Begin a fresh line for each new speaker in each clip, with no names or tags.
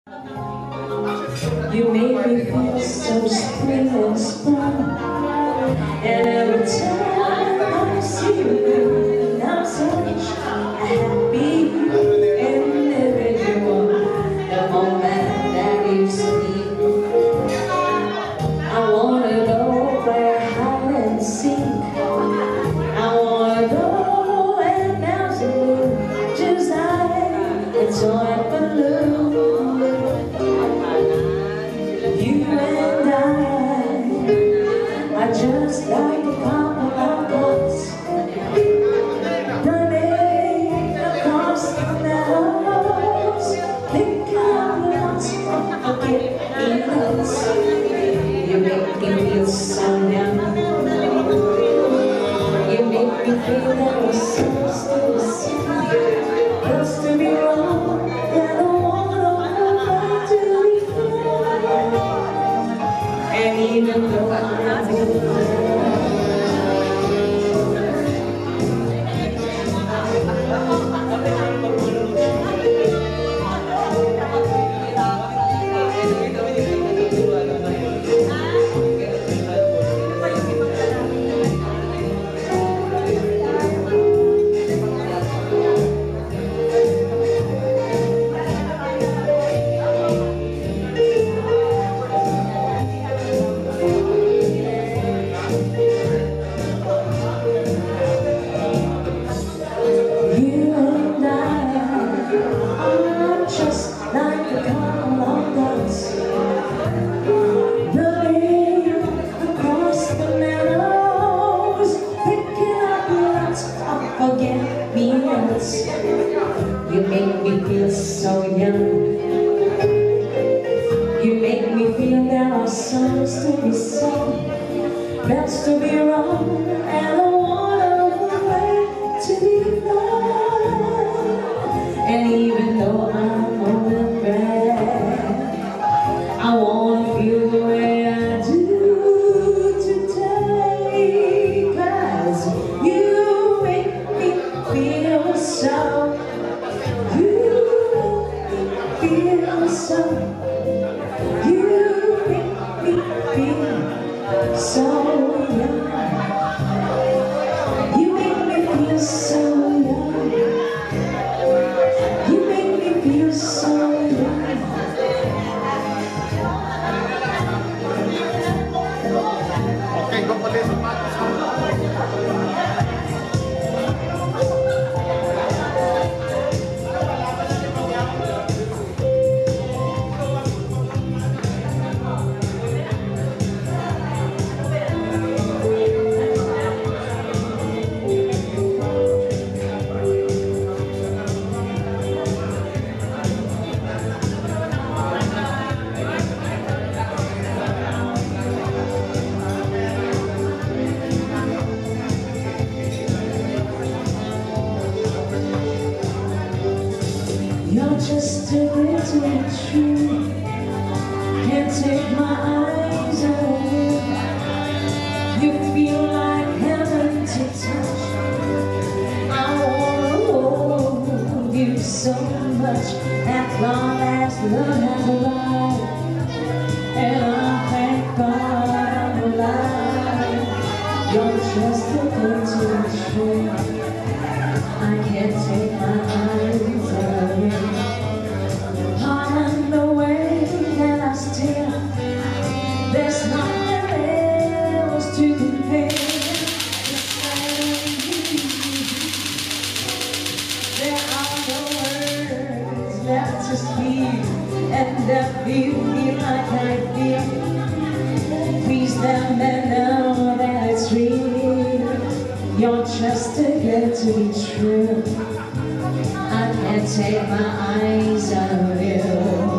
You make me feel so spring and sprung, and every time I see you, I'm such a happy individual. The moment that you speak, I wanna go play hide and seek. I wanna go and bounce the moon, just like a toy balloon. Just like a couple of dots running across the meadows, thinking of lots of forgiveness. You make me feel so young. You make me feel that we're supposed to be wrong, and I want to be free. And even though I'm you make me feel so young. You make me feel there are songs to be sung, that's to be wrong, and I want a way to be loved. And even though I'm old and bad, I want to feel the way I do today, 'cause you make me feel so. So you make me feel so young. You make me feel so young. You make me feel so young.
Okay, go for this.
You're just too good to be true. Can't take my eyes off you. You feel like heaven to touch. I wanna hold you so much, as long as love has arrived. And I thank God I'm alive. You're just too good to be true. I can't take my eyes off you. On the way that I steer, there's nothing else to compare. There are no words left to speak, and if you feel like I feel, please let me know that it's real. You're just too good to be true. I can't take my eyes off you.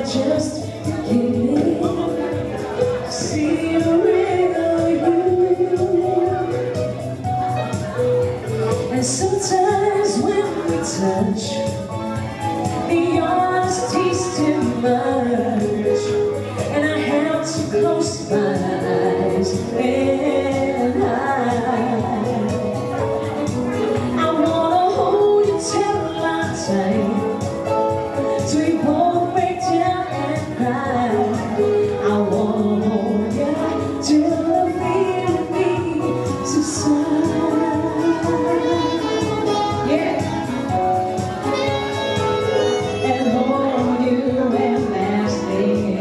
just give me see the real you. And sometimes when we touch, the honesty's too much, and I have to close my eyes and I wanna hold you till my time, till we both break down and cry. I wanna hold you till the feeling subsides. Yeah. And hold you everlasting.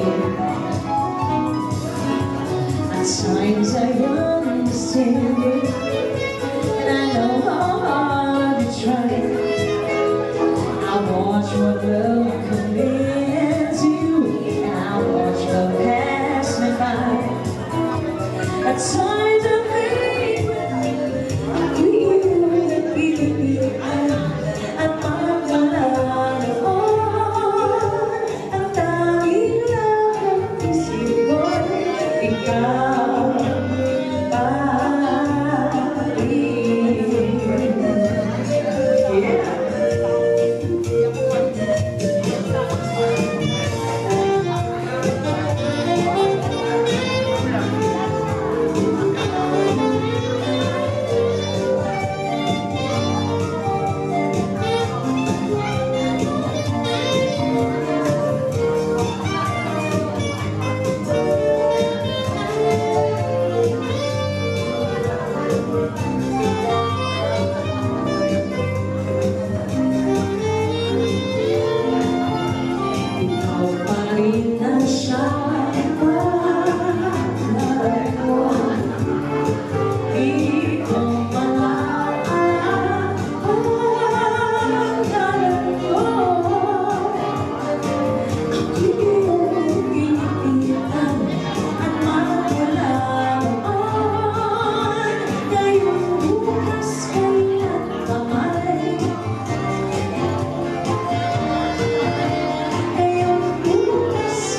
At times I understand it, and I know how hard you try. I watch what love commands you, and I watch love pass me by. At times I think I'm Balara, ang tanging lang ang isip ko'y ikaw pa rin. Yeah. Ikaw pa rin ang siyang pangarap ko. Ikaw pangarap ko. Ang iyong inipitan at magwalaon. Ngayong bukas kailan pa man, ngayong bukas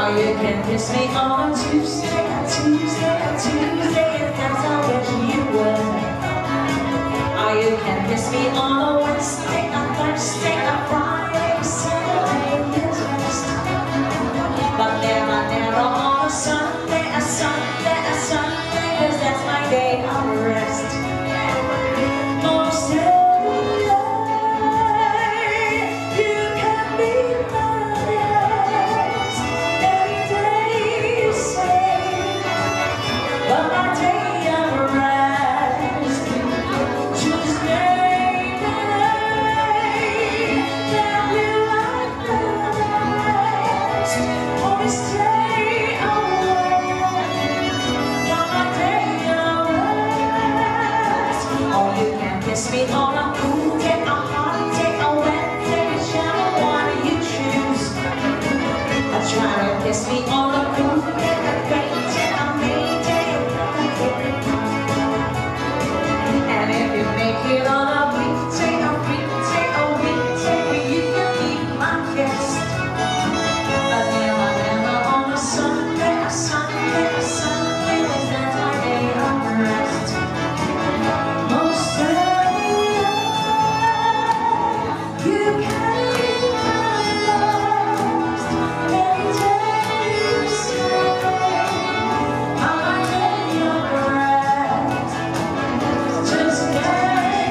Oh, you can kiss me on a Tuesday, a Tuesday, a Tuesday, if that's how wish you would. Oh, you can kiss me on a Wednesday, a Thursday, a Friday, Saturday is rest. But never on a Sunday, a Sunday, a Sunday, 'cause that's my day of rest. Most every day, you can be honest. Any day you say, but my day of rest. Tuesday night, that you like the rest. Always stay away, but my day of rest. Oh, you can kiss me on a cool day, a hot day, a wet day, whichever one you choose. Try to kiss me on a cool day, a great day, a May day, and if you make it on a weekday, a weekday, a weekday, you can be my guest. But never on a Sunday, a Sunday, a Sunday, 'cause that's my day of rest. Most every day, you can be my lost. Any day you say, on my day of rest. Just stay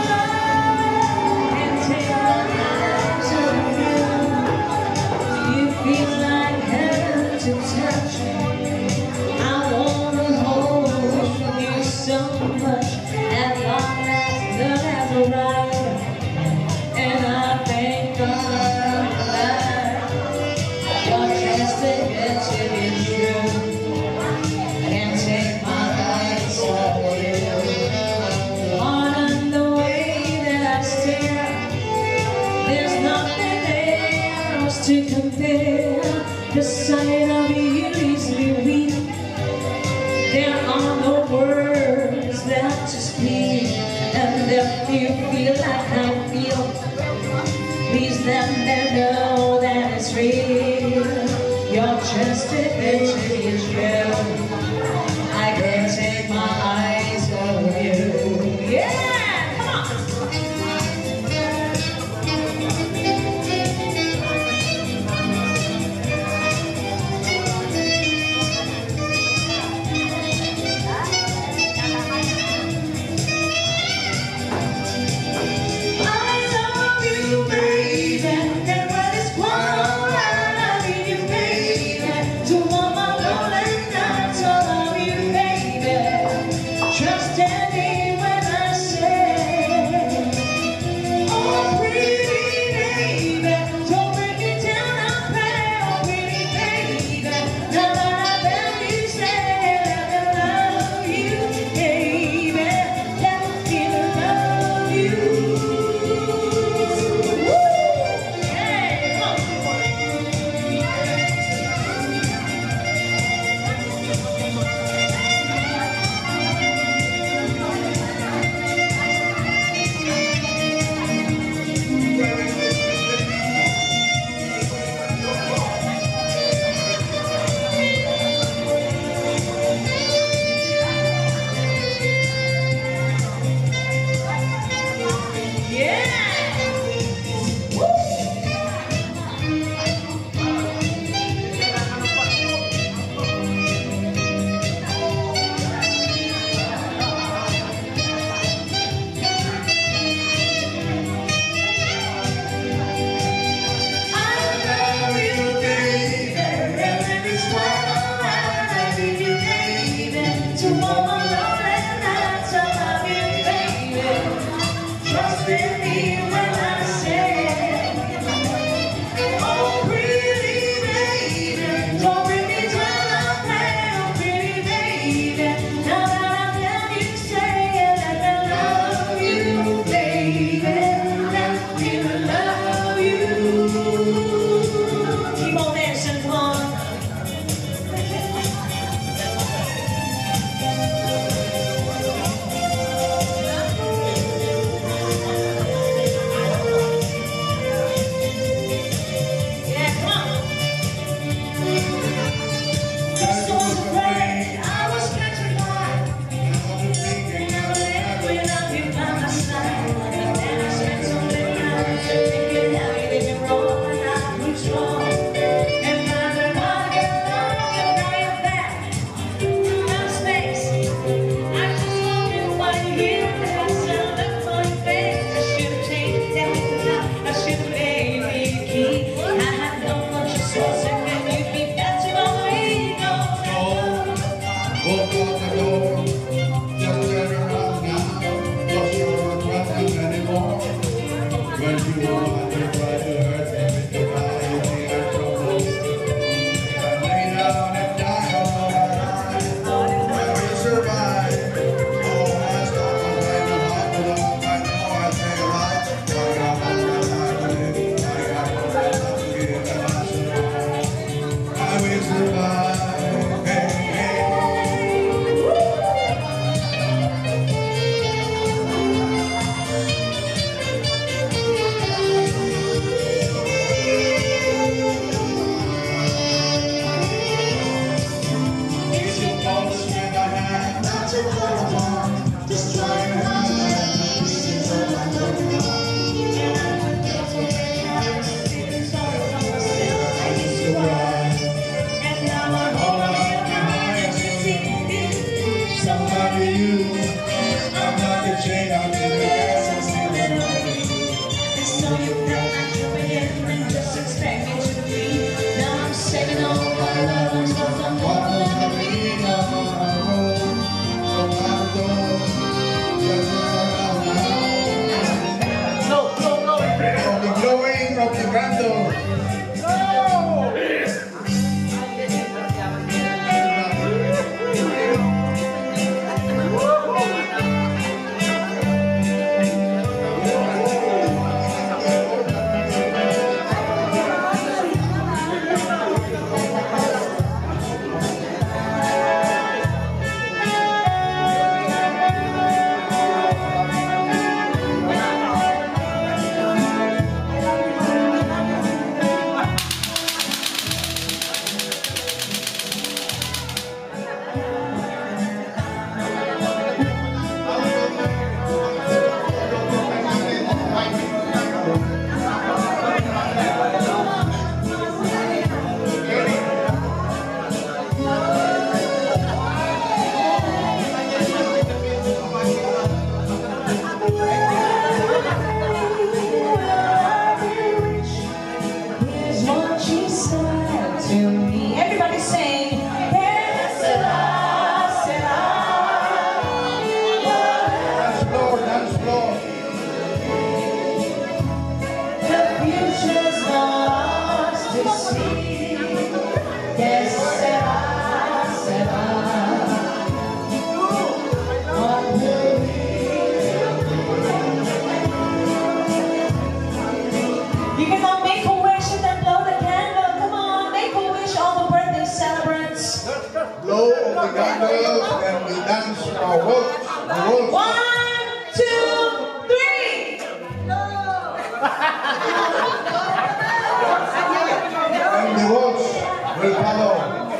and take a look to you. You feel like heaven to touch. I wanna hold you so much, as long as love has arrived. And I thank God that your chance to get to be true. Can't take my eyes off you. On the way that I stare, there's nothing else to compare. The sight of you leaves me weak. There are no words left to speak. And if you feel like I feel, please let me know that it's real. You're just a bit too true. I can't take my eyes off you. Yeah, come on. I love you, baby, and when it's quiet, I need you, baby, to warm my love. see. Yes, será, será. What will be? You can all make a wish and then blow the candle. Come on, make a wish, all the birthday celebrants.
Blow of the candles and we dance our waltz.
1, 2, 3.
And the waltz will follow.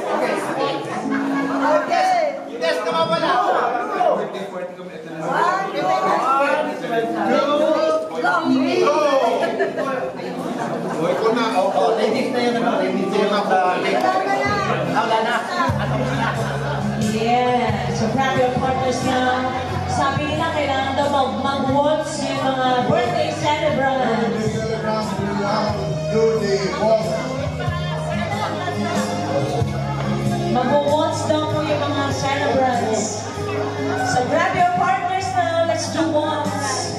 Yes, nawawala.
Ito na.
Ladies na yun, ladies na yun. Wala na.
Yeah, so grab your partners now. Sabi nila kailangan daw mag-waltz yung mga birthday celebrants.
Do the waltz.
Mag-waltz daw po yung mga celebrants. So grab your partners now, let's do waltz.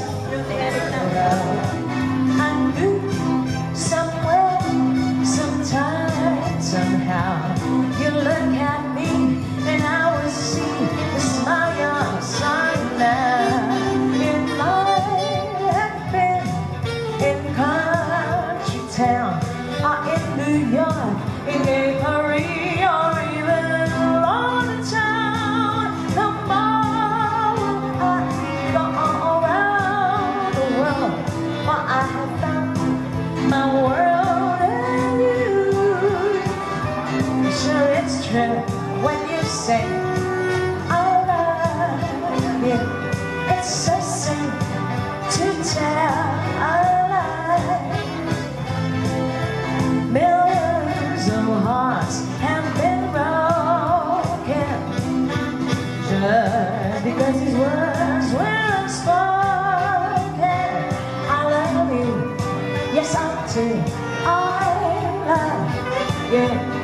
I knew somewhere, sometime, somehow, you look at me and I will see the smile of sunlight. It might have been in country town or in New York, in Paris or even London town. No more I go all around the world, for I have found my world in you. Sure, it's true when you say I love you. It's so safe to tell a lie. Millions of hearts have been broken just because these words were unspoken. I love you, yes I do. I love you.